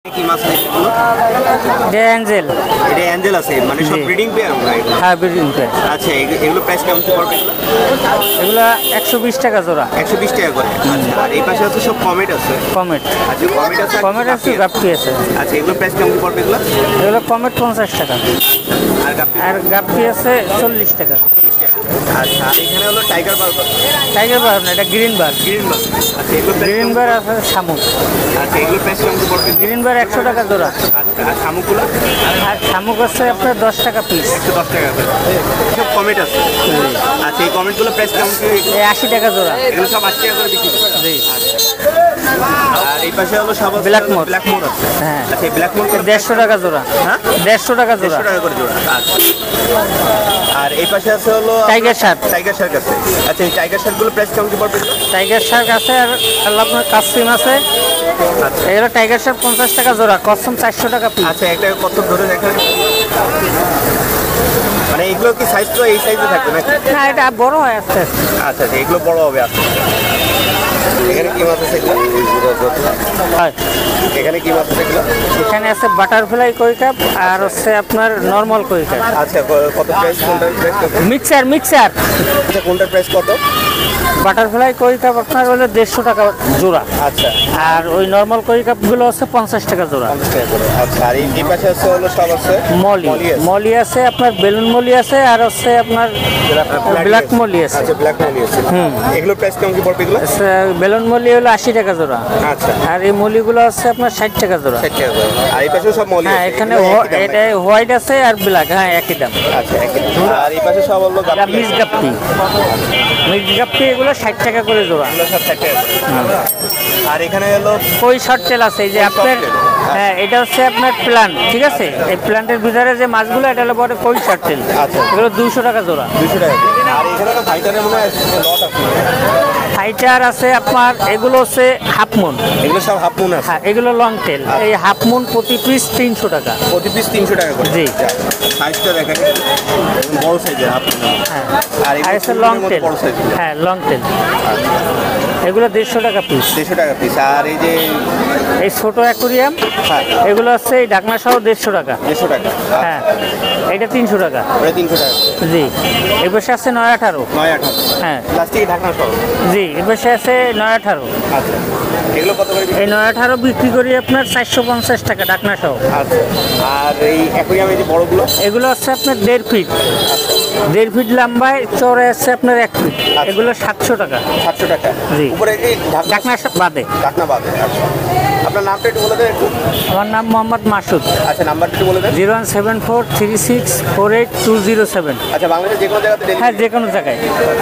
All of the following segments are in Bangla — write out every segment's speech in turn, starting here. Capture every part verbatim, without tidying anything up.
কি মাছ আছে এগুলো? এটা অ্যাঞ্জেল। এটা অ্যাঞ্জেল আছে মানে সব ব্রিডিং পেয়ার আমরা এগুলো। হ্যাঁ ব্রিডিং পেয়ার। আচ্ছা এগুলো এগুলো প্রাইস কেমন কি পড়বে এগুলো? এগুলো একশো বিশ টাকা জোড়া। একশো বিশ টাকা করে। আচ্ছা আর এই পাশে হচ্ছে সব কমেট আছে। কমেট। আচ্ছা কমেট আছে। কমেট আছে গাপ্পি আছে। আচ্ছা এগুলো প্রাইস কেমন কি পড়বে এগুলো? এগুলো কমেট পঞ্চাশ টাকা। আর গাপ্পি? আর গাপ্পি আছে চল্লিশ টাকা। আচ্ছা আর এখানে হলো টাইগার বার। টাইগার বার না, এটা গ্রিন বার। গ্রিন বার। আচ্ছা এগুলো গ্রিন বার আছে শামুক। আচ্ছা এগুলো প্রাইস কেমন কি পড়বে? গ্রিন বার একশো টাকা জোড়া। আচ্ছা আর শামুকগুলো? আর শামুক আছে আপনার দশ টাকা পিস। একশো দশ টাকা করে। সব কমেট আছে। আচ্ছা এই কমেটগুলো প্রাইস কেমন কি? এই আশি টাকা জোড়া। এগুলো সব আশি টাকা করে বিক্রি করে। জি। আর এই পাশে হলো সব ব্ল্যাক মোর। ব্ল্যাক মোর আছে। হ্যাঁ। আচ্ছা এই ব্ল্যাক মোর দেড়শো টাকা জোড়া। হ্যাঁ দেড়শো টাকা জোড়া। দেড়শো টাকা করে জোড়া। আচ্ছা আর এই পাশে আছে হলো টাইগার শার্ক। টাইগার শার্ক আছে। আচ্ছা এই টাইগার শার্কগুলো প্রাইস কেমন কি পড়বে? টাইগার শার্ক আছে আর আপনার কাসিম আছে। আচ্ছা এগুলো টাইগার শার্ক পঞ্চাশ টাকা জোড়া, কসম চারশো টাকা পিস। আচ্ছা একটা কত ধরে দেখেন মানে এগুলো কি সাইজ তো এই সাইজে থাকবে নাকি? না এটা বড় হয় আস্তে আস্তে। আচ্ছা আচ্ছা এগুলো বড় হবে আস্তে এখানে কি মাছ আছে এগুলো? হয়। এখানে কি মাছ আছে এগুলো? এখানে আছে বাটারফ্লাই কই কাপ আর হচ্ছে আপনার নর্মাল কই কাপ। আচ্ছা কত প্রাইস? কোনটার প্রাইস কত? Mixer mixer. আচ্ছা কোনটার প্রাইস কত? বাটারফ্লাই কই কাপ আপনার হলো দেড়শো টাকা জোড়া। আচ্ছা আর ওই নর্মাল কই কাপগুলো হচ্ছে পঞ্চাশ টাকা জোড়া। পঞ্চাশ টাকা করে। আচ্ছা আর এই পাশে আছে হলো সব আছে মলি। আছে। মলি আছে আপনার বেলুন মলি আছে আর হচ্ছে আপনার ব্ল্যাক মলি আছে। আচ্ছা ব্ল্যাক মলি আছে। হুম এগুলো প্রাইস কেমন কি পড়বে এগুলো? বেলুন মলি হলো আশি টাকা জোড়া। আচ্ছা আর এই মলিগুলো হচ্ছে আপনার ষাট টাকা জোড়া। ষাট টাকা করে। আর এই পাশে সব মলি হ্যাঁ আছে। এখানে এগুলো একই দাম এটা হোয়াইট আছে আর ব্ল্যাক, হ্যাঁ একই দাম। আচ্ছা একই দাম। আর এই পাশে সব হলো এটা গাপ্পি। মিক্স গাপ্পি। মিক্স গাপ্পি এগুলো ষাট টাকা করে জোড়া। এগুলো সব ষাট টাকা করে। আর এখানে হলো কই শর্ট তেল আছে এই যে আপনার, হ্যাঁ এটা হচ্ছে আপনার প্লান্ট, ঠিক আছে? এই প্লান্টের ভিতরে যে মাছগুলো এটা হলো বড় কই শর্ট তেল। আচ্ছা এগুলো দুশো টাকা জোড়া। দুশো টাকা করে। আর এখানে তো ফাইটারের মনে হয় লট আছে। ফাইটার আছে আপনার, এগুলো হচ্ছে হাফ মুন। এগুলো সব হাফ মুন আছে। হ্যাঁ এগুলো লং টেল। এই হাফ মুন প্রতি পিস তিনশো টাকা। প্রতি পিস তিনশো টাকা করে। জি। সাইজটা দেখেন বড় সাইজের হাফ মুন। হ্যাঁ আর আর হচ্ছে লং টেল। বড় সাইজ। হ্যাঁ লং টেল। এগুলো দেড়শো টাকা পিস। দেড়শো টাকা পিস। আর এই যে এই ছোট অ্যাকুরিয়াম হ্যাঁ এগুলো হচ্ছে এই ঢাকনা সহ দেড়শো টাকা। দেড়শো টাকা। হ্যাঁ এটা তিনশো টাকা। ওটা তিনশো টাকা। জি। এ পাশে আছে নয় আঠারো। নয় আঠারো। হ্যাঁ প্লাস্টিক ঢাকনা সহ। জি। এ পাশে আছে নয় আঠারো। আচ্ছা এগুলো কত করে? এই নয় আঠারো বিক্রি করি আপনার চারশো পঞ্চাশ টাকা ঢাকনা সহ। আচ্ছা আর এই অ্যাকুরিয়ামে যে বড়গুলো? এগুলো হচ্ছে আপনার দেড় ফিট। দেড় ফিট লম্বায়, চড়ে আছে আপনার এক ফিট। এগুলো সাতশো টাকা। সাতশো টাকা। জি। উপরে এই ঢাকনা বাদে। ঢাকনা বাদে। আচ্ছা আপনার নামটা একটু বলে দেন একটু। আমার নাম মোহাম্মদ মাসুদ। আচ্ছা নাম্বারটা একটু বলে দেন। Zero one seven four three six four eight two zero seven. আচ্ছা বাংলাদেশের যে কোনো জায়গাতে হ্যাঁ ডেলিভারি? যে কোনো জায়গায়।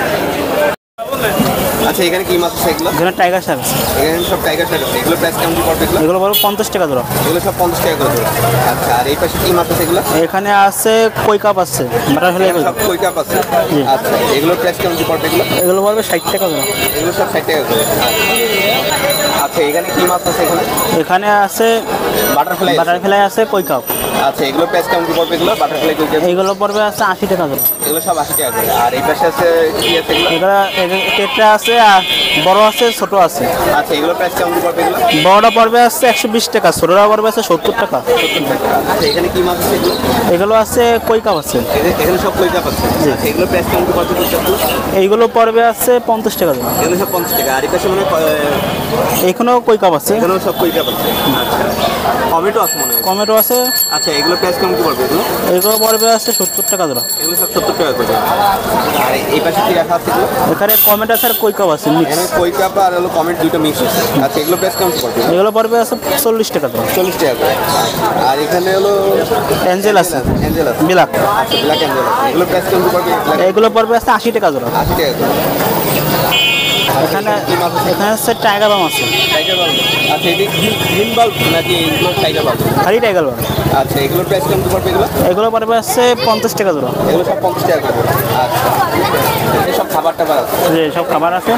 আচ্ছা এখানে কি মাছ আছে এগুলো? যেমন টাইগার শার্ক। এখানে সব টাইগার শার্ক আছে। এগুলো প্রাইস কেমন কি পড়বে এগুলো? এগুলো বলো পঞ্চাশ টাকা জোড়া। এগুলো সব পঞ্চাশ টাকা করে জোড়া। আচ্ছা আর এই পাশে কি মাছ আছে এগুলো? এখানে আছে কই কাপ আছে, বাটারফ্লাই কই সব কাপ। কই কাপ আছে। আচ্ছা এগুলো প্রাইস কেমন কি পড়বে এগুলো? এগুলো পড়বে ষাট টাকা জোড়া। এগুলো সব ষাট টাকা করে। আচ্ছা এখানে কি মাছ আছে এখানে? এখানে আছে বাটারফ্লাই। বাটারফ্লাই আছে কই কাপ। আচ্ছা এগুলো প্রাইস কেমন কি পড়বে এগুলো? বাটারফ্লাই কই কাপ এইগুলো পড়বে আছে আশি টাকা জোড়া। এগুলো সব আশি টাকা করে। আর এই পাশে আছে কি আছে এগুলো? এগুলো টেট্রা আছে আর বড় আছে ছোট আছে। আচ্ছা এগুলো প্রাইস কেমন কি পড়বে এগুলো? বড়টা পড়বে আছে একশো বিশ টাকা, ছোটটা পড়বে আছে সত্তর টাকা। আচ্ছা এখানে কি মাছ আছে এগুলো? এগুলো আছে কই কাপ আছে। এখানে- এখানে সব কই কাপ আছে। আচ্ছা এগুলো প্রাইস কেমন কি পড়বে এগুলো? এইগুলো পড়বে আছে পঞ্চাশ টাকা জোড়া। এগুলো সব পঞ্চাশ টাকা। আর এই পাশে মানে এইখানেও কই কাপ আছে। এখানেও সব কই কাপ আছে। আচ্ছা টমেটো আছে মনে হয়। টমেটো আছে। আচ্ছা এগুলো প্রাইস কেমন কি পড়বে এগুলো? এগুলো পড়বে আছে সত্তর টাকা জোড়া। এগুলো সব সত্তর টাকা করে। আর এই পাশে কি রাখা আছে এগুলো? এখানে টমেটো আছে আর কই কাপ আছে মিক্স। এখানে কই কাপ আর হলো কমেন্ট দুটো মিক্স আছে। আচ্ছা এগুলো প্রাইস কেমন কি পড়বে? এগুলো পড়বে আছে চল্লিশ টাকা জোড়া। চল্লিশ টাকা করে। আর এখানে হলো অ্যাঞ্জেল আছে, অ্যাঞ্জেল আছে। বিলাক। আচ্ছা ব্ল্যাক অ্যাঞ্জেল আছে। এগুলো প্রাইস কেমন কি পড়বে? এগুলো পড়বে আছে আশি টাকা জোড়া। আশি টাকা করে। এখানে এখানে হচ্ছে টাইগার বাম আছে। Tiger barb. আচ্ছা এটা গ্রিন বাল্ব নাকি এগুলো টাইগার বাল্ব? খালি টাইগার বাম। আচ্ছা এগুলোর প্রাইস কেমন কি পড়বে এগুলো? এগুলো পড়বে আছে পঞ্চাশ টাকা জোড়া। এগুলো সব পঞ্চাশ টাকা করে। আচ্ছা এই সব খাবার টাবার আছে। জি সব খাবার আছে।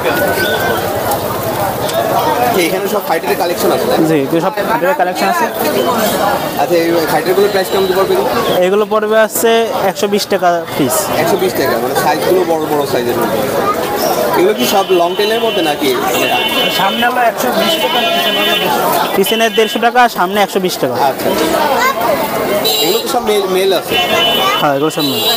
এখানে সব ফাইটারের কালেকশন আছে। জি সব খাবারের কালেকশন আছে। আচ্ছা এই ফাইটারগুলোর প্রাইস কেমন কি পড়বে এগুলো? এগুলো পড়বে আছে একশো বিশ টাকা পিস। একশো বিশ টাকা মানে সাইজগুলো বড় বড় সাইজের মধ্যে। এগুলো কি সব লং টেলের মধ্যে নাকি? সামনে হলো একশো বিশ টাকা, পিছনে দেড়শো টাকা, সামনে একশো বিশ টাকা। আচ্ছা, এগুলো তো সব মেল মেল আছে। হ্যাঁ, এগুলো সব মেল।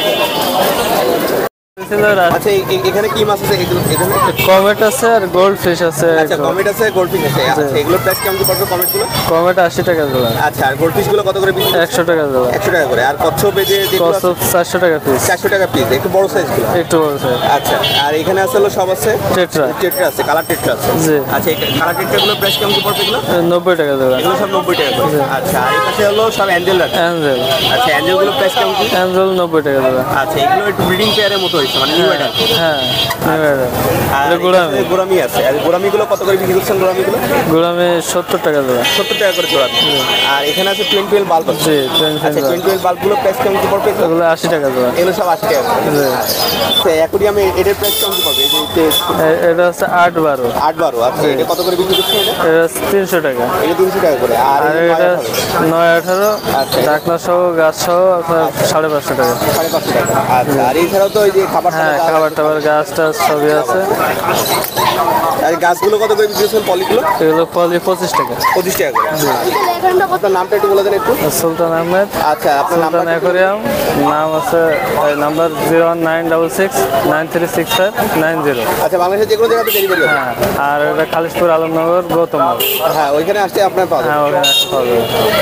আচ্ছা, এখানে কি মাছ আছে? এগুলো এখানে কমেট আছে আর গোল্ড ফিশ আছে। আচ্ছা, কমেট আছে, গোল্ড ফিশ আছে। আচ্ছা, এগুলোর প্রাইস কেমন কি পড়বে কমেটগুলো? কমেট আশি টাকা জোড়া। আচ্ছা, আর গোল্ড ফিশগুলো কত করে পিস? একশো টাকা জোড়া। একশো টাকা করে। আর কচ্ছপ এই যে কচ্ছপ চারশো টাকা পিস। চারশো টাকা পিস, একটু বড় সাইজগুলো। একটু বড় সাইজ। আচ্ছা, আর এখানে আছে হলো সব আছে টেট্রা। টেট্রা আছে, কালার টেট্রা আছে। জি। আচ্ছা, এই কালার টেট্রাগুলোর প্রাইস কেমন কি পড়বে এগুলো? নব্বই টাকা জোড়া। এগুলো সব নব্বই টাকা করে। আচ্ছা, আর এই পাশে হলো সব অ্যাঞ্জেল আছে। অ্যাঞ্জেল। আচ্ছা, অ্যাঞ্জেলগুলোর প্রাইস কেমন কি? অ্যাঞ্জেল নব্বই টাকা জোড়া। আচ্ছা, এগুলো একটু ব্রিডিং পেয়ারের মতো হয়েছে, মানে নিউ অ্যাডাল্ট। হ্যাঁ, আর গোড়ামি। গোড়ামি আছে। আর গোড়ামিগুলো কত করে বিক্রি করছেন গোড়ামিগুলো? গোড়ামি সত্তর টাকা জোড়া। সত্তর টাকা করে জোড়া। আর এখানে আছে টুয়েলভ টুয়েলভ বাল্ব আছে। জি, টুয়েলভ আচ্ছা, টুয়েলভ টুয়েলভ বাল্বগুলো প্রাইস কেমন কি পড়বে? এগুলো আশি টাকা জোড়া। এগুলো সব আশি টাকা। আচ্ছা, অ্যাকুরিয়ামে এটার প্রাইস কেমন কি পড়বে? এই যে এটা হচ্ছে আট বারো। আট বারো। আচ্ছা, এটা কত করে বিক্রি করছেন এটা? এটা তিনশো টাকা। এটা তিনশো টাকা করে। আর আর এটা নয় আঠারো আচ্ছা, ডাকনা সহ গাছ সহ আপনার সাড়ে পাঁচশো টাকা। সাড়ে পাঁচশো টাকা। আচ্ছা, আর এছাড়াও তো ওই যে খাবার হ্যাঁ, খাবার টাবার গাছ টাছ সবই আছে। আর গাছগুলো কত করে বিক্রি করছেন পলিগুলো? এগুলো পলি পঁচিশ টাকা। পঁচিশ টাকা করে। আপনার নামটা একটু বলে দেন একটু। সুলতান আহমেদ। আচ্ছা, আপনার নামটা সুলতান অ্যাকোরিয়াম। নাম আছে number zero one nine double six nine three six five nine zero. আচ্ছা, বাংলাদেশের যে কোনো জায়গাতে ডেলিভারি হবে? হ্যাঁ, আর এটা খালিশপুর আলমনগর গৌতম। হ্যাঁ, ওইখানে আসতে আপনার পাবেন। হ্যাঁ, ওখানে আসতে পারবে।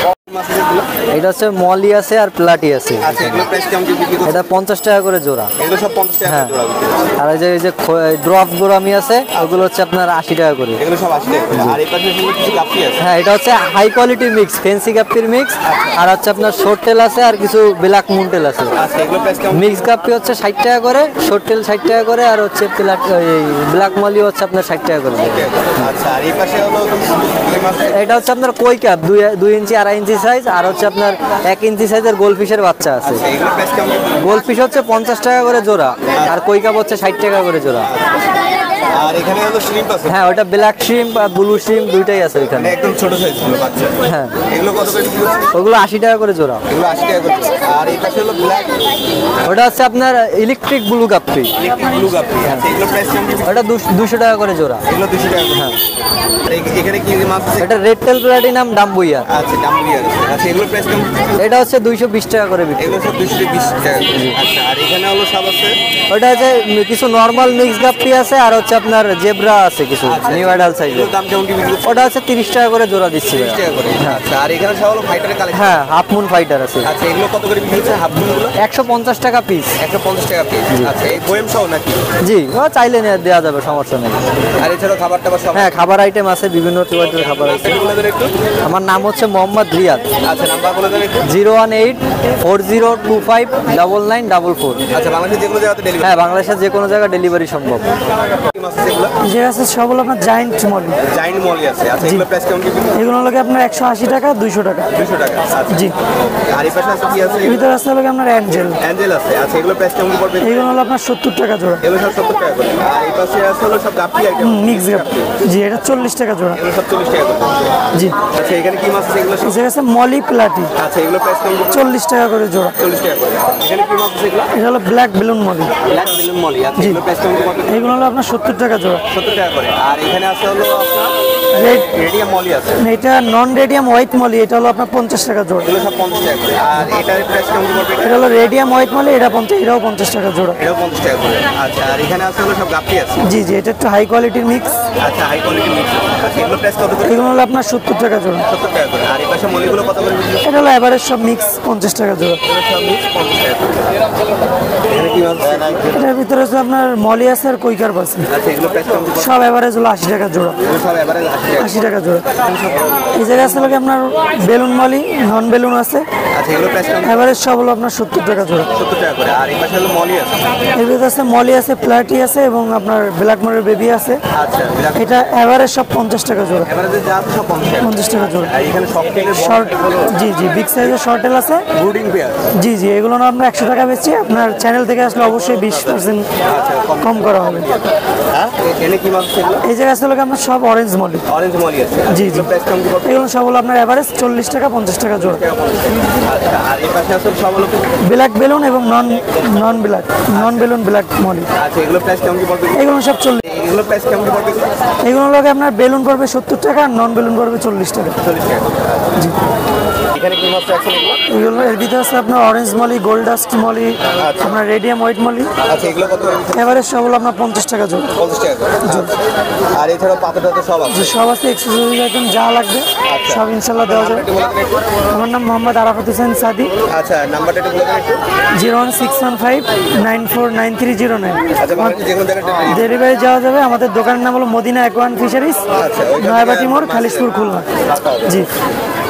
এটা হচ্ছে মলি আছে আর প্লাটি আছে। আচ্ছা, এগুলো প্রাইস কেমন কি বিক্রি করছেন? এটা পঞ্চাশ টাকা করে জোড়া। এগুলো সব পঞ্চাশ টাকা হ্যাঁ। করে জোড়া বিক্রি করছেন। আর এই যে এই যে ড্রপ গোরামি আছে, ওগুলো হচ্ছে আপনার আশি টাকা করে। এগুলো সব আশি টাকা করে। আর এই পাশে এগুলো কিছু কাপি আছে। হ্যাঁ, এটা হচ্ছে হাই কোয়ালিটি মিক্স, ফেন্সি গাপ্পির মিক্স। আর হচ্ছে আপনার শর্ট টেল আছে আর কিছু ব্ল্যাক মুনটেল আছে। আচ্ছা, এগুলো প্রাইস কেমন? মিক্স গাপ্পি হচ্ছে ষাট টাকা করে, শর্ট টেল ষাট টাকা করে, আর হচ্ছে ব্ল্যাক মলি হচ্ছে আপনার ষাট টাকা করে। আচ্ছা, আর এই পাশে হলো কই মাছ। এটা হচ্ছে আপনার কই ক্যাপ, দুই দুই ইঞ্চি আড়াই ইঞ্চি সাইজ, আর হচ্ছে আপনার এক ইঞ্চি সাইজের গোলফিশের বাচ্চা আছে। আচ্ছা, এগুলো প্রাইস কেমন? গোলফিশ হচ্ছে পঞ্চাশ টাকা করে জোড়া, আর কই কাপ হচ্ছে ষাট টাকা করে জোড়া। আর এখানে হলো শ্রিম্প আছে। হ্যাঁ, ওটা ব্ল্যাক শ্রিম্প আর ব্লু শ্রিম্প দুইটাই আছে এখানে। একদম ছোট সাইজ গুলো বাচ্চা। হ্যাঁ, এগুলো কত করে বিক্রি করছেন? ওগুলো আশি টাকা করে জোড়া। এগুলো আশি টাকা করে। আর এই পাশে হলো ব্ল্যাক ওটা হচ্ছে আপনার electric blue guppy. Electric blue guppy. আচ্ছা, এগুলো প্রাইস কেমন? ওটা দুশো টাকা করে জোড়া। এগুলো দুশো টাকা করে। হ্যাঁ। আর এই- এখানে কি মাছ আছে? এটা রেড টেল প্লাটিনাম ডাম্বুইয়া। আচ্ছা, ডাম্বুরি আছে। আচ্ছা, এগুলো প্রাইস কেমন? এটা হচ্ছে দুইশো বিশ টাকা করে বিক্রি। এগুলো সব দুশো বিশ টাকা করে। আচ্ছা, আর এখানে হলো সব আছে। ওটা হচ্ছে কিছু নর্মাল মিক্স গাপ্পি আছে, আর হচ্ছে আপনার জেব্রা আছে কিছু নিউ অ্যাডাল সাইজের। এগুলোর দাম কেমন কি বিক্রি করছেন? ওটা হচ্ছে তিরিশ টাকা করে জোড়া দিচ্ছি তিরিশ টাকা করে। আচ্ছা, আর এখানে সব হলো ফাইটারের কালেকশন। হ্যাঁ, হাফ মুন ফাইটার আছে। আচ্ছা, এগুলো কত করে বিক্রি হচ্ছে হাফ গুলো? একশো পঞ্চাশ টাকা পিস। একশো পঞ্চাশ টাকা পিস। আচ্ছা, এই বয়েম সহ নাকি? জি, ও চাইলে নিয়ে দেওয়া যাবে, সমস্যা নেই। আর এছাড়াও খাবার টাবার সব? হ্যাঁ, খাবার আইটেম আছে, বিভিন্ন টাইপের খাবার আছে। একটু বলে দেন একটু। আমার নাম হচ্ছে মোহাম্মদ রিয়াদ। আচ্ছা, নাম্বার বলে দেন একটু। Zero one eight four zero two five double nine double four. আচ্ছা, বাংলাদেশের যে কোনো জায়গাতে ডেলিভারি? হ্যাঁ, বাংলাদেশের যে কোনো জায়গায় ডেলিভারি সম্ভব। কি মাছ আছে এগুলো? যে আছে সব হলো আপনার জায়েন্ট মলি। জাইন্ট মলি আছে। আচ্ছা, এগুলো প্রাইস কেমন কি বিক্রি? এগুলো হলো আপনার একশো আশি টাকা, দুইশো টাকা। দুশো টাকা। আচ্ছা, জি। আর এই পাশে আছে কি আছে? এর ভিতরে আছে হলো আপনার অ্যাঞ্জেল। অ্যাঞ্জেল আছে। আচ্ছা, এগুলো প্রাইস কেমন কি পড়বে? এগুলো হলো আপনার সত্তর টাকা জোড়া। এগুলো সব সত্তর টাকা করে। আর এই পাশে আছে হলো সব গাপ্পি আইটেম। Mix guppy. জি, এটা চল্লিশ টাকা জোড়া। এগুলো সব চল্লিশ টাকা করে। জি। আচ্ছা, এখানে কি মাছ আছে এগুলো সব? যে আছে মলি প্লাটি, আচ্ছা, এগুলো প্রাইস কেমন কি? চল্লিশ টাকা করে জোড়া। চল্লিশ টাকা করে। এখানে কি মাছ আছে এগুলো? এটা হলো black balloon molly. Black balloon molly. আচ্ছা, এগুলো প্রাইস কেমন কি পড়বে? এগুলো হলো আপনার সত্তর টাকা জোড়া। সত্তর টাকা করে। আর এখানে আছে হলো আপনার রেড, রেডিয়াম মলি আছে। এটা নন রেডিয়াম হোয়াইট মলি, এটা হলো আপনার পঞ্চাশ টাকা জোড়া। এগুলো সব পঞ্চাশ টাকা করে। আর এটার প্রাইস কেমন কি পড়বে? এটা হলো রেডিয়াম হোয়াইট মলি, এটা পঞ্চাশ, এটাও পঞ্চাশ টাকা জোড়া। এটাও পঞ্চাশ টাকা করে। আচ্ছা, আর এখানে আছে হলো সব গাপ্পি আছে। জি জি, এটা একটু হাই কোয়ালিটির মিক্স। আচ্ছা, হাই কোয়ালিটি মিক্স। আচ্ছা, এগুলো প্রাইস কত করে? এগুলো হলো আপনার সত্তর টাকা জোড়া। সত্তর টাকা করে। আর এই পাশে মলিগুলো কত করে বিক্রি? এটা হলো এভারেজ সব মিক্স পঞ্চাশ টাকা জোড়া। এগুলো সব মিক্স পঞ্চাশ টাকা করে। এখানে কি মাছ আছে? এটার ভিতরে হচ্ছে আপনার মলি আছে আর কৈকার আছে। আচ্ছা, এগুলো প্রাইস কেমন কি পড়বে? সব এভারেজ হলো আশি টাকা জোড়া। এগুলো সব এবারে আশি টাকা। আশি টাকা জোড়া। এই জায়গায় আছে লোক আপনার বেলুন মলি, নন বেলুন আছে। আচ্ছা, এগুলো প্রাইস কেমন? এভারেজ সব হলো আপনার সত্তর টাকা জোড়া। সত্তর টাকা করে। আর এই পাশে হলো মলি আছে। এর ভিতরে আছে মলি আছে, প্লাটি আছে এবং আপনার ব্ল্যাক মলের বেবি আছে। আচ্ছা, বিলাক এটা এভারেজ সব পঞ্চাশ টাকা জোড়া। এবারে যে যা আছে সব পঞ্চাশ টাকা। পঞ্চাশ টাকা জোড়া। আর এখানে সব টেলের শর্ট, জি জি, বিগ সাইজের শর্টেল আছে। Brooding pair. জি জি, এগুলো না আমরা একশো টাকা বেচছি। আপনার চ্যানেল থেকে আসলে অবশ্যই বিশ পার্সেন্ট কম করা হবে। হ্যাঁ এখানে কি মাছ ছিল? এই জায়গায় আসলে আপনার সব অরেঞ্জ মলি। অরেঞ্জ মলি আছে। জি জি। প্রাইস কেমন কি পড়বে? এগুলো সব হলো আপনার এভারেজ চল্লিশ টাকা পঞ্চাশ টাকা জোড়া। আচ্ছা আর এই পাশে আছে সব হলো ব্ল্যাক বেলুন এবং non non black non balloon black molly. আচ্ছা এগুলো প্রাইস কেমন কি পড়বে? এগুলো সব চল্লিশ। এগুলো প্রাইস কেমন কি পড়বে? এগুলো লোক আপনার বেলুন পড়বে সত্তর টাকা আর নন বেলুন পড়বে চল্লিশ টাকা। চল্লিশ টাকা। জি। এখানে কি মাছ রাখছেন এগুলো? এগুলো এর ভিতরে আছে আপনার orange molly, gold dust molly, আপনার রেডিয়াম হোয়াইট মলি। আচ্ছা এগুলো কত করে? এভারেজ সব হলো আপনার পঞ্চাশ টাকা জোড়া। পঞ্চাশ টাকা করে। আচ্ছা। আর এছাড়া পাতা টাতা সব আছে? যে সব আছে এক্সেসরিজ আইটেম যা লাগবে সব ইনশাল্লাহ দেওয়া যাবে। একটু বলে দেন একটু। আমার নাম মোহাম্মদ আরাফাত হোসেন সাদি। আচ্ছা নাম্বারটা একটু বলে দেন একটু। Zero one six one five nine four nine three zero nine. আচ্ছা বাংলাদেশে যে কোনো জায়গায় delivery? ডেলিভারি যাওয়া যাবে। আমাদের দোকানের নাম হলো মদিনা অ্যাকোয়ান ফিশারিজ, আচ্ছা, ওই নয়াবাটি মোড়, খালিশপুর, খুলনা। জি।